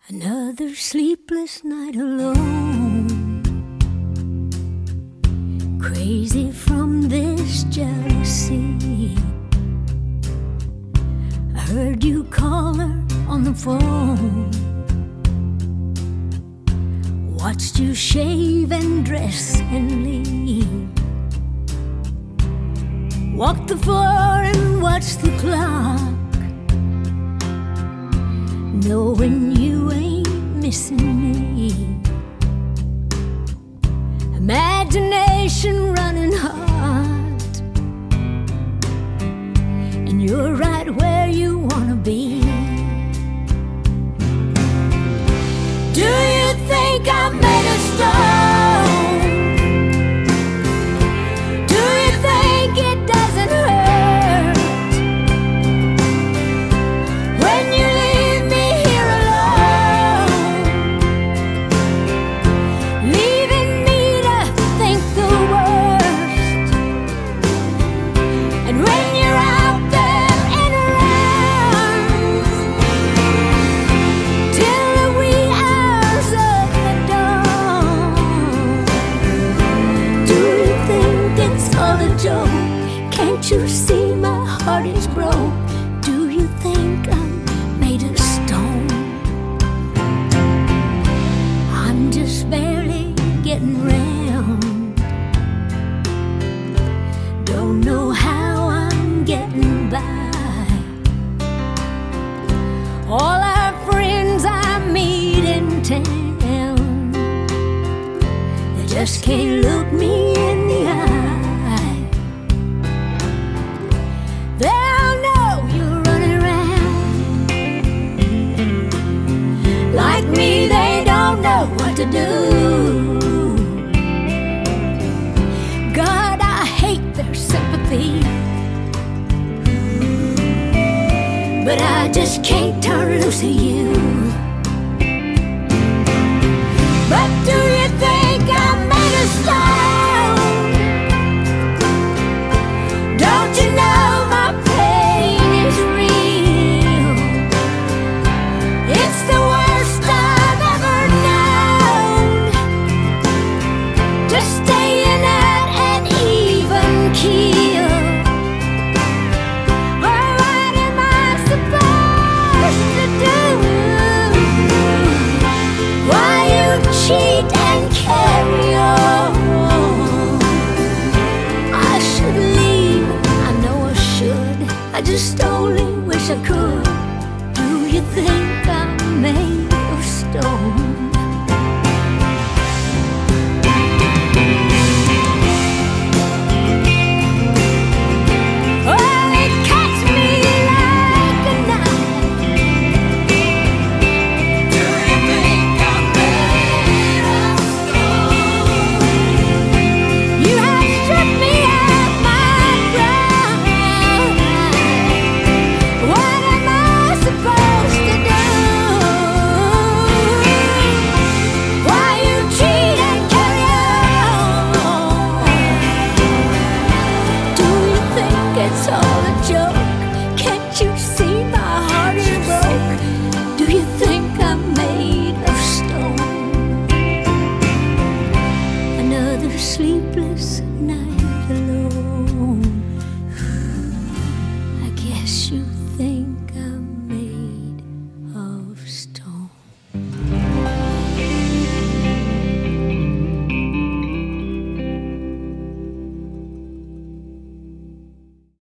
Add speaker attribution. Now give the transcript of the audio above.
Speaker 1: Another sleepless night alone, crazy from this jealousy. I heard you call her on the phone, watched you shave and dress and leave, walked the floor and watched the clock, knowing you ain't missing me. Imagination running hard, and you're right where you wanna be. Do you think I'm made of stone? Do you think it doesn't hurt when you leave me here alone, leaving me to think the worst? And when you're out there in arms till the wee hours of the dawn, do you think it's all a joke? Can't you see my heart is broke? Do you think I'm made of stone? I'm just barely getting round, don't know how I'm getting by. All our friends I meet in town, they just can't look me in the eye. They all know you're running around. Like me, they don't know what to do. God, I hate their sympathy, but I just can't turn loose of you.